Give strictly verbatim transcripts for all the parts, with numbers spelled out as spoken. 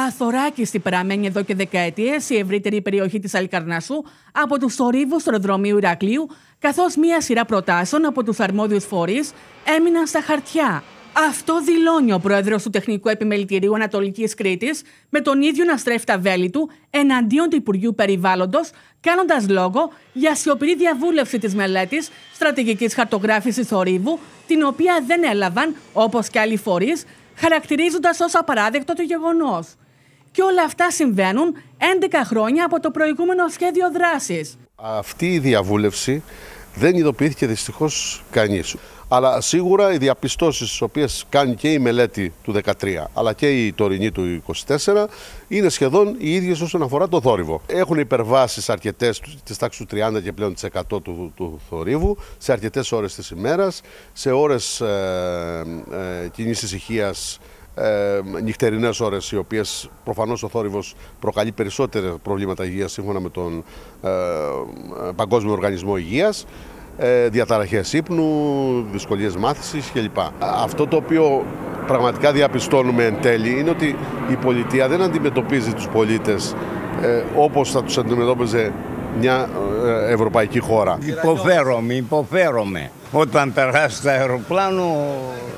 Αθωράκιστη παραμένει εδώ και δεκαετίες η ευρύτερη περιοχή της Αλικαρνασσού από τους θορύβους του αεροδρομίου Ηρακλείου, καθώς μία σειρά προτάσεων από τους αρμόδιους φορείς έμειναν στα χαρτιά. Αυτό δηλώνει ο πρόεδρος του Τεχνικού Επιμελητηρίου Ανατολικής Κρήτης, με τον ίδιο να στρέφει τα βέλη του εναντίον του Υπουργείου Περιβάλλοντος, κάνοντας λόγο για σιωπηρή διαβούλευση της μελέτης στρατηγικής χαρτογράφησης θορύβου, την οποία δεν έλαβαν, όπως και άλλοι φορείς, χαρακτηρίζοντας ως απαράδεκτο το γεγονός. Και όλα αυτά συμβαίνουν έντεκα χρόνια από το προηγούμενο σχέδιο δράσης. Αυτή η διαβούλευση δεν ειδοποιήθηκε δυστυχώς κανείς. Αλλά σίγουρα οι διαπιστώσεις τις οποίες κάνει και η μελέτη του δεκατρία αλλά και η τωρινή του είκοσι τέσσερα είναι σχεδόν οι ίδιες όσον αφορά το θόρυβο. Έχουν υπερβάσεις αρκετές της τάξης του τριάντα και πλέον της εκατό του, του θορύβου σε αρκετές ώρες της ημέρας, σε ώρες ε, ε, κοινής ησυχίας, ε, νυχτερινές ώρες, οι οποίες προφανώς ο θόρυβος προκαλεί περισσότερα προβλήματα υγείας σύμφωνα με τον ε, Παγκόσμιο Οργανισμό Υγείας. Διαταραχές ύπνου, δυσκολίες μάθησης κλπ. Αυτό το οποίο πραγματικά διαπιστώνουμε εν τέλει είναι ότι η πολιτεία δεν αντιμετωπίζει τους πολίτες ε, όπως θα τους αντιμετώπιζε μια ε, ευρωπαϊκή χώρα. Υποφέρομαι, υποφέρομαι. Όταν περάσει το αεροπλάνο,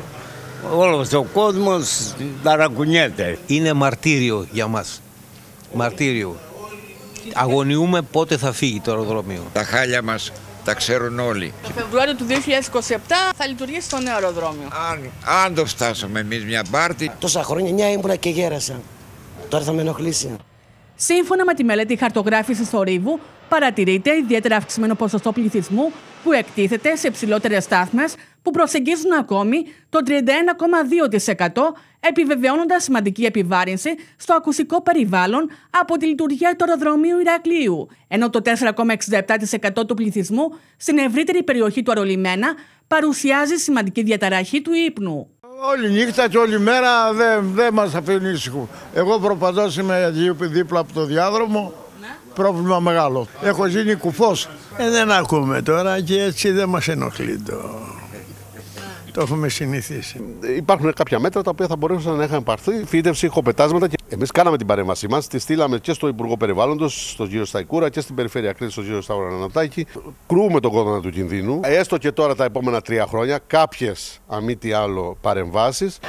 όλος ο κόσμος ταρακουνιέται. Είναι μαρτύριο για μας. Μαρτύριο. Αγωνιούμε πότε θα φύγει το αεροδρόμιο. Τα χάλια μας τα ξέρουν όλοι. Το Φεβρουάριο του δύο χιλιάδες είκοσι επτά θα λειτουργήσει το νέο αεροδρόμιο. Αν, αν το φτάσουμε εμείς μια πάρτη. Τόσα χρόνια εννιά ήμουνα και γέρασα. Τώρα θα με ενοχλήσει. Σύμφωνα με τη μελέτη χαρτογράφησης θορύβου, παρατηρείται ιδιαίτερα αυξημένο ποσοστό πληθυσμού που εκτίθεται σε υψηλότερες στάθμες που προσεγγίζουν ακόμη το τριάντα ένα κόμμα δύο τοις εκατό, επιβεβαιώνοντας σημαντική επιβάρυνση στο ακουστικό περιβάλλον από τη λειτουργία του αεροδρομίου Ηρακλείου, ενώ το τέσσερα κόμμα εξήντα επτά τοις εκατό του πληθυσμού στην ευρύτερη περιοχή του αερολιμένα παρουσιάζει σημαντική διαταραχή του ύπνου. Όλη νύχτα και όλη μέρα δεν δε μας αφήνει ήσυχο. Εγώ προπαντός είμαι δίπλα από το διάδρομο, ναι. Πρόβλημα μεγάλο. Έχω γίνει κουφός. Ε, δεν ακούμε τώρα και έτσι δεν μας ενοχλεί το... Το έχουμε συνηθίσει. Υπάρχουν κάποια μέτρα τα οποία θα μπορούσαν να είχαν πάρθει. Φύτευση, ηχοπετάσματα. Εμείς κάναμε την παρέμβασή μας. Τη στείλαμε και στο Υπουργό Περιβάλλοντος, στον κύριο Σταϊκούρα, και στην Περιφέρεια Κρήτης, στον κύριο Σταύρο Ανατάκη. Κρούουμε τον κόδωνα του κινδύνου. Έστω και τώρα τα επόμενα τρία χρόνια, κάποιες, αν μη τι άλλο, παρεμβάσεις.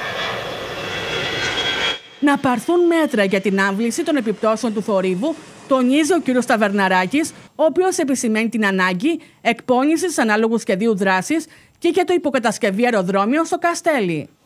Να πάρθουν μέτρα για την άμβληση των επιπτώσεων του θορύβου, τονίζει ο κ. Σταβερναράκης, ο οποίος επισημαίνει την ανάγκη εκπόνησης ανάλογου σχεδίου δράσης και για το υποκατασκευή αεροδρόμιο στο Καστέλι.